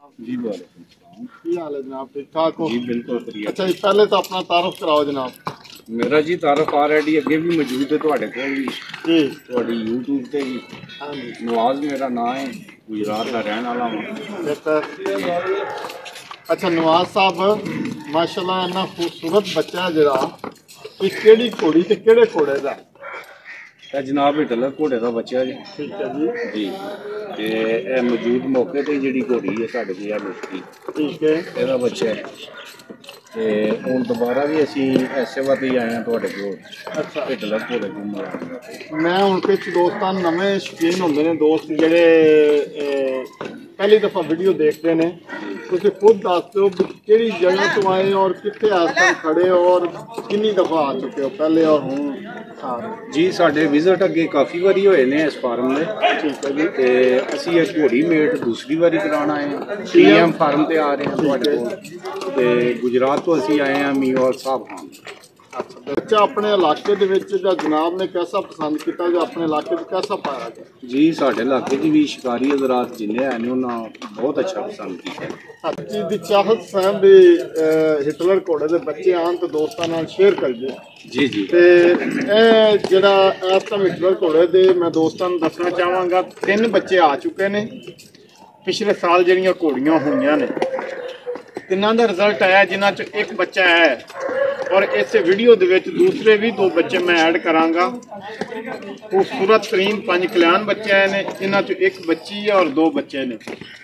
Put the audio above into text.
जी वालेकुम सलाम। की हाल है जनाब, ठीक ठाक हो? जी बिल्कुल बढ़िया। अच्छा जी, पहले तो अपना तारुफ कराओ जनाब। मेरा जी तारफ ऑलरेडी अगे भी मौजूद है ਤੁਹਾਡੇ ਕੋਲ ਵੀ जी ਤੁਹਾਡੀ YouTube ਤੇ ਵੀ। हाँ जी नवाज मेरा नाम है, गुजरात का रहने वाला हूँ। बेहतर। अच्छा नवाज साहब, माशाल्लाह इन्ना खूबसूरत बच्चा है जरा, ये केड़ी घोड़ी ते केड़े घोड़े दा? ਇਹ ਜਨਾਬ ਹਿਟਲਰ ਘੋੜੇ ਦਾ ਬੱਚਾ ਜੀ। ठीक है जी, ਜੀ ਤੇ ਇਹ ਮੌਜੂਦ ਮੌਕੇ ਤੇ ਜਿਹੜੀ ਘੋੜੀ ਹੈ ਸਾਡੇ ਕੋਲ ਆ ਲੋਕੀ ठीक है। ਇਹਦਾ ਬੱਚਾ ਹੈ। ਤੇ ਹੁਣ ਦੁਬਾਰਾ ਵੀ ਅਸੀਂ ਐਸੇ ਵਾਰ ਹੀ ਆਏ ਹਾਂ ਤੁਹਾਡੇ ਕੋਲ अच्छा ਹਿਟਲਰ ਘੋੜੇ ਨੂੰ ਮਿਲਾਉਣ। मैं हूँ कुछ दोस्तां नवे शौकीन होंगे ने दोस्त जेड़े पहली दफ़ा वीडियो देखते हैं। तुम खुद दस दो कि जगह तो आए और कितने आज तक खड़े हो और कितनी दफ़ा आ चुके हो पहले और हूँ सारे? ਜੀ ਸਾਡੇ ਵਿਜ਼ਿਟ ਅੱਗੇ ਕਾਫੀ ਵਾਰੀ ਹੋਏ ਨੇ ਇਸ ਫਾਰਮ ਦੇ। ठीक है जी, ਤੇ ਅਸੀਂ ਇਹ ਘੋੜੀ ਮੇਟ ਦੂਸਰੀ ਵਾਰੀ ਕਰਾਉਣ ਆਏ ਹਾਂ। ਪੀਐਮ ਫਾਰਮ ਤੇ ਆ ਰਹੇ ਹਾਂ ਤੁਹਾਡੇ ਕੋਲ ਤੇ ਗੁਜਰਾਤ ਤੋਂ ਅਸੀਂ ਆਏ ਹਾਂ ਮੀਵਾਲ ਸਾਹਿਬ ਖਾਨ। अच्छा बच्चा अपने इलाके दे विच दा जनाब ने कैसा पसंद किया जो अपने इलाके में कैसा पाया गया? ਜੀ ਸਾਡੇ ਇਲਾਕੇ 'ਚ ਵੀ ਸ਼ਿਕਾਰੀ ਹਜ਼ਰਾਤ ਜਿੰਨੇ ਆਏ ਨੇ ਉਹਨਾਂ ਬਹੁਤ ਅੱਛਾ ਪਸੰਦ ਕੀਤਾ। हर चीज़ की चाहत सैम भी हिटलर घोड़े के बच्चे आन तो दोस्तों नाल शेयर करिए। ਜੀ ਜੀ ਤੇ ਇਹ ਜਿਹੜਾ ਇਸ ਟਾਈਮ ਹਿਟਲਰ ਘੋੜੇ ਦੇ ਮੈਂ ਦੋਸਤਾਂ ਨੂੰ ਦੱਸਣਾ ਚਾਹਾਂਗਾ, 3 ਬੱਚੇ ਆ ਚੁੱਕੇ ਨੇ ਪਿਛਲੇ ਸਾਲ ਜਿਹੜੀਆਂ ਘੋੜੀਆਂ ਹੋਈਆਂ ਨੇ, ਤਿੰਨਾਂ ਦਾ ਰਿਜ਼ਲਟ ਆਇਆ ਜਿਨ੍ਹਾਂ ਚੋਂ ਇੱਕ ਬੱਚਾ ਹੈ ਔਰ ਇਸੇ ਵੀਡੀਓ ਦੇ ਵਿੱਚ ਦੂਸਰੇ ਵੀ 2 ਬੱਚੇ ਮੈਂ ਐਡ ਕਰਾਂਗਾ। ਖੂਬਸੂਰਤ ਤਰੀਨ 5 ਕਲਿਆਣ ਬੱਚੇ ਆਏ ਨੇ, ਇਹਨਾਂ ਚੋਂ ਇੱਕ ਬੱਚੀ ਹੈ ਔਰ 2 ਬੱਚੇ ਨੇ।